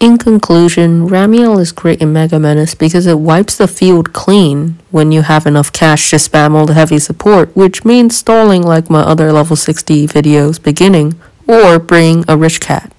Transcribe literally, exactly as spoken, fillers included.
In conclusion, Ramiel is great in Mega Menace because it wipes the field clean when you have enough cash to spam all the heavy support, which means stalling like my other level sixty videos beginning, or bring a rich cat.